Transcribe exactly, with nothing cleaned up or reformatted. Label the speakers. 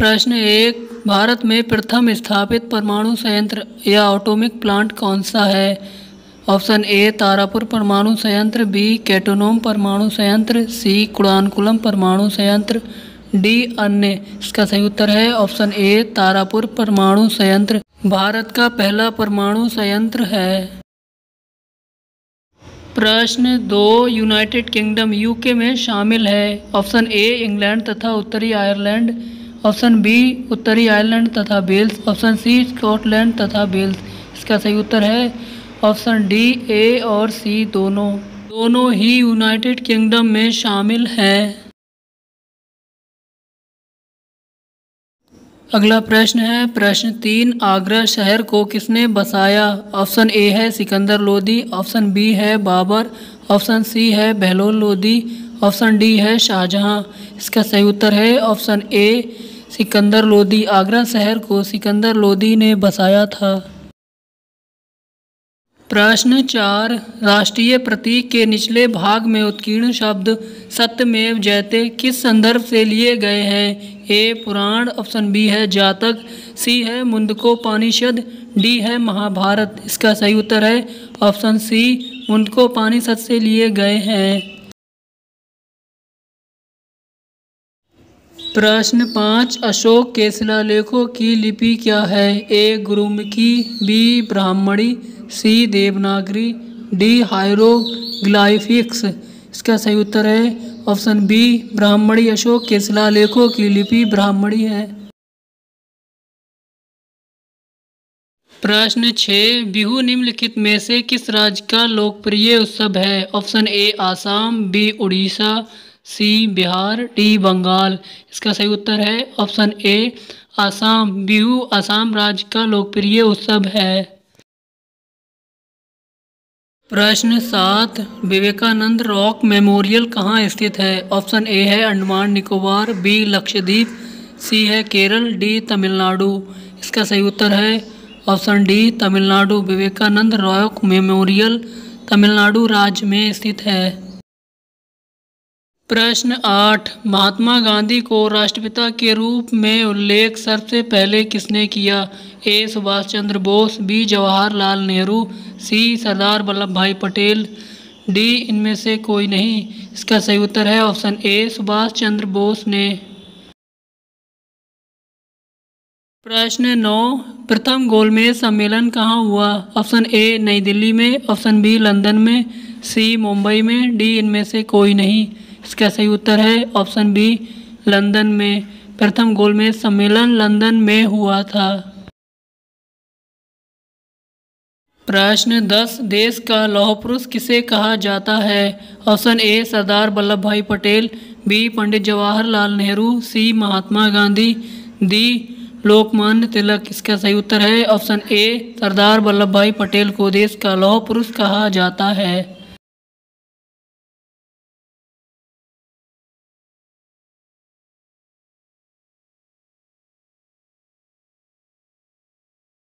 Speaker 1: प्रश्न एक, भारत में प्रथम स्थापित परमाणु संयंत्र या एटॉमिक प्लांट कौन सा है? ऑप्शन ए तारापुर परमाणु संयंत्र, बी कैटोनोम परमाणु संयंत्र, सी कुड़ानकुलम परमाणु संयंत्र, डी अन्य। इसका सही उत्तर है ऑप्शन ए तारापुर परमाणु संयंत्र भारत का पहला परमाणु संयंत्र है। प्रश्न दो, यूनाइटेड किंगडम यूके में शामिल है? ऑप्शन ए इंग्लैंड तथा उत्तरी आयरलैंड, ऑप्शन बी उत्तरी आयरलैंड तथा वेल्स, ऑप्शन सी स्कॉटलैंड तथा वेल्स। इसका सही उत्तर है ऑप्शन डी ए और सी दोनों दोनों ही यूनाइटेड किंगडम में शामिल हैं। अगला प्रश्न है प्रश्न तीन, आगरा शहर को किसने बसाया? ऑप्शन ए है सिकंदर लोदी, ऑप्शन बी है बाबर, ऑप्शन सी है बहलोल लोदी, ऑप्शन डी है शाहजहां। इसका सही उत्तर है ऑप्शन ए सिकंदर लोदी। आगरा शहर को सिकंदर लोदी ने बसाया था। प्रश्न चार, राष्ट्रीय प्रतीक के निचले भाग में उत्कीर्ण शब्द सत्यमेव जयते किस संदर्भ से लिए गए हैं? ए पुराण, ऑप्शन बी है जातक, सी है मुंडकोपनिषद, डी है महाभारत। इसका सही उत्तर है ऑप्शन सी मुंडकोपनिषद से लिए गए हैं। प्रश्न पाँच, अशोक के शिलालेखों की लिपि क्या है? A Gurmukhi, B Brahmani, C Devanagari, D hieroglyphics. इसका सही उत्तर है ऑप्शन बी ब्राह्मणी। अशोक के शिलालेखों की लिपि ब्राह्मणी है। प्रश्न छः, बिहू निम्नलिखित में से किस राज्य का लोकप्रिय उत्सव है? Option A Assam, B Orissa, C Bihar, D Bengal. इसका सही उत्तर है ऑप्शन ए आसाम। बिहू असम राज्य का लोकप्रिय उत्सव है। प्रश्न सात, विवेकानंद रॉक मेमोरियल कहाँ स्थित है? ऑप्शन ए है अंडमान निकोबार, बी लक्षद्वीप, सी है केरल, डी तमिलनाडु। इसका सही उत्तर है option D Tamil Nadu. Vivekananda rock memorial Tamil Nadu राज्य में स्थित है। प्रश्न आठ, महात्मा गांधी को राष्ट्रपिता के रूप में उल्लेख सबसे पहले किसने किया? A Subhash Chandra Bose, B Jawaharlal Nehru, C Sardar Vallabh Bhai Patel, D इनमें से कोई नहीं। इसका सही उत्तर है ऑप्शन ए सुभाष चंद्र बोस ने। प्रश्न नौ, प्रथम गोलमेज सम्मेलन कहाँ हुआ? ऑप्शन ए नई दिल्ली में, ऑप्शन बी लंदन में, सी मुंबई में, डी इनमें से कोई नहीं। इसका सही उत्तर है ऑप्शन बी लंदन में। प्रथम गोलमेज सम्मेलन लंदन में हुआ था। प्रश्न दस, देश का लौह पुरुष किसे कहा जाता है? ऑप्शन ए Sardar Vallabh Bhai Patel, B Pandit Jawaharlal Nehru, C Mahatma Gandhi, D Lokmanya Tilak. इसका सही उत्तर है ऑप्शन ए सरदार वल्लभ भाई पटेल को देश का लौह पुरुष कहा जाता है।